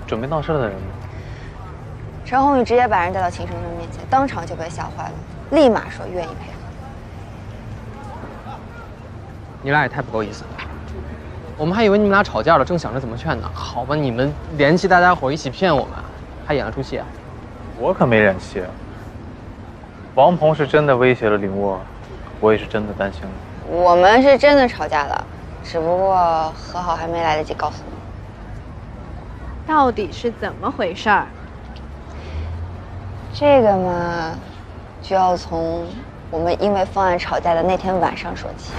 准备闹事的人吗？ 陈宏宇直接把人带到秦生生面前，当场就被吓坏了，立马说愿意配合。 你俩也太不够意思了。我们还以为你们俩吵架了，正想着怎么劝呢。好吧，你们联系大家伙一起骗我们，还演了出戏啊？ 我可没演戏。王鹏是真的威胁了林沃，我也是真的担心了。 我们是真的吵架了，只不过和好还没来得及告诉你。 到底是怎么回事儿？ 这个嘛，就要从我们因为方案吵架的那天晚上说起。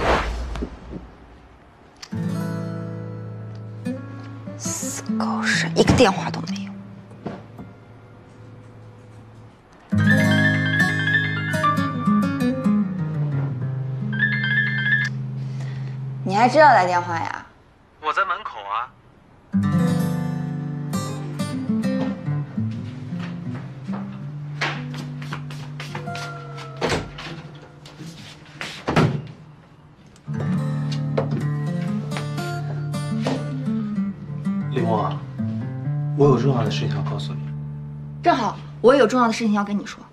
死狗屎，一个电话都没有。你还知道来电话呀？ 我在门口啊。 林沃，我有重要的事情要告诉你。 正好，我也有重要的事情要跟你说。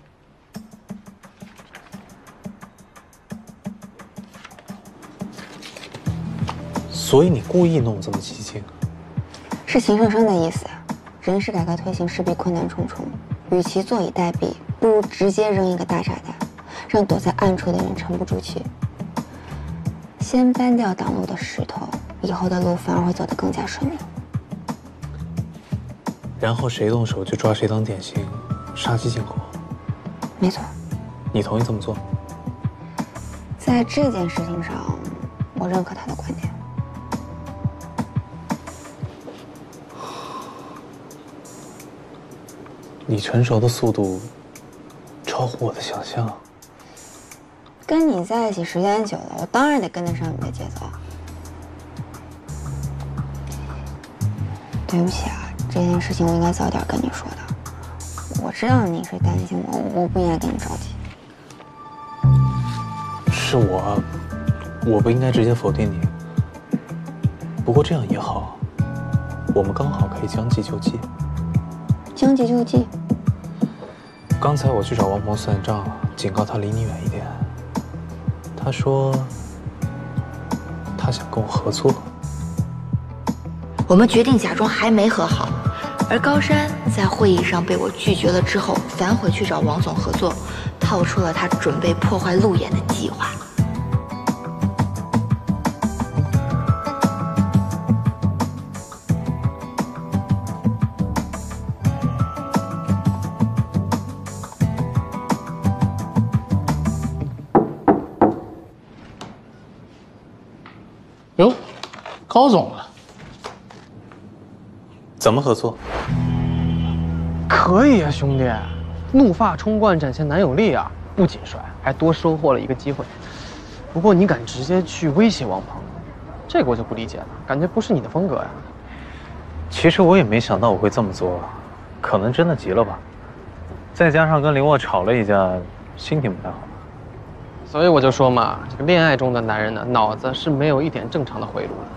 所以你故意弄这么激进？ 是秦生生的意思，人事改革推行势必困难重重，与其坐以待毙，不如直接扔一个大炸弹，让躲在暗处的人沉不住气。先搬掉挡路的石头，以后的路反而会走得更加顺利。 然后谁动手就抓谁当典型，杀鸡儆猴。 没错。 你同意这么做？ 在这件事情上，我认可他的观点。 你成熟的速度超乎我的想象。 跟你在一起时间久了，我当然得跟得上你的节奏。对不起啊，这件事情我应该早点跟你说的。我知道你是担心我，我不应该跟你着急。 是我不应该直接否定你。不过这样也好，我们刚好可以将计就计。 将计就计。 刚才我去找王鹏算账，警告他离你远一点。他说他想跟我合作。 我们决定假装还没和好，而高山在会议上被我拒绝了之后，反悔去找王总合作，套出了他准备破坏路演的计划。 哟，高总了。 怎么合作？ 可以啊，兄弟，怒发冲冠，展现男友力啊！不仅帅，还多收获了一个机会。不过你敢直接去威胁王鹏，这个我就不理解了，感觉不是你的风格呀。 其实我也没想到我会这么做，可能真的急了吧。再加上跟林沃吵了一架，心情不太好。 所以我就说嘛，这个恋爱中的男人呢，脑子是没有一点正常的回路的。